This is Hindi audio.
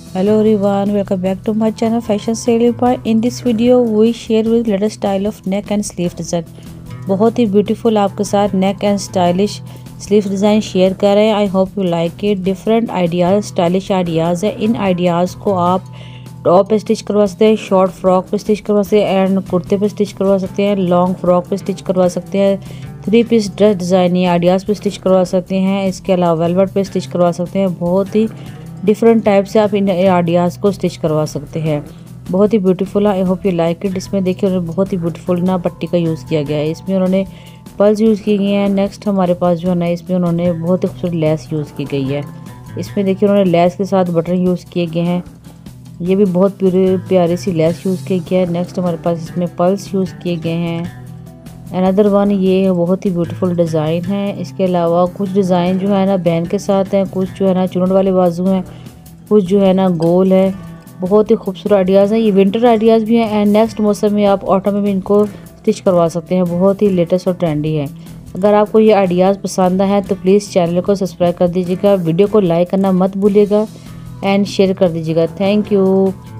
Hello everyone, welcome back to my channel Fashion Sale By. In this video we share with latest style of neck and sleeve design. बहुत ही ब्यूटीफुल आपके साथ neck and stylish sleeve design share कर रहे हैं। I hope you like it. Different ideas, stylish ideas है। इन आइडियाज़ को आप टॉप पे स्टिच करवा सकते हैं, शॉर्ट फ्रॉक पे स्टिच करवा सकते हैं एंड कुर्ते पे स्टिच करवा सकते हैं, लॉन्ग फ्रॉक पे स्टिच करवा सकते हैं, 3 पीस ड्रेस डिज़ाइन ये आइडियाज़ पे स्टिच करवा सकते हैं। इसके अलावा वेलवेट पे स्टिच करवा सकते हैं। बहुत ही डिफरेंट टाइप से आप इन आइडियाज़ को स्टिच करवा सकते हैं। बहुत ही ब्यूटीफुल है। I hope you like it. इसमें देखिए उन्होंने बहुत ही ब्यूटीफुल ना पट्टी का यूज़ किया गया है। इसमें उन्होंने पल्स यूज़ किए गए हैं। नेक्स्ट हमारे पास जो है ना इसमें उन्होंने बहुत ही खूबसूरत लेस यूज़ की गई है। इसमें देखिए उन्होंने लेस के साथ बटन यूज़ किए गए हैं। ये भी बहुत प्यारी सी लेस यूज़ किया गया है। नेक्स्ट हमारे पास इसमें पल्स यूज़ किए गए हैं। अनदर वन ये बहुत ही ब्यूटीफुल डिज़ाइन है। इसके अलावा कुछ डिज़ाइन जो है ना बैंड के साथ हैं, कुछ जो है ना चुनट वाले बाजू हैं, कुछ जो है ना गोल है। बहुत ही खूबसूरत आइडियाज़ हैं। ये विंटर आइडियाज़ भी हैं एंड नेक्स्ट मौसम में आप ऑटम में भी इनको स्टिच करवा सकते हैं। बहुत ही लेटेस्ट और ट्रेंडी है। अगर आपको ये आइडियाज़ पसंद आए तो प्लीज़ चैनल को सब्सक्राइब कर दीजिएगा, वीडियो को लाइक करना मत भूलिएगा एंड शेयर कर दीजिएगा। Thank you.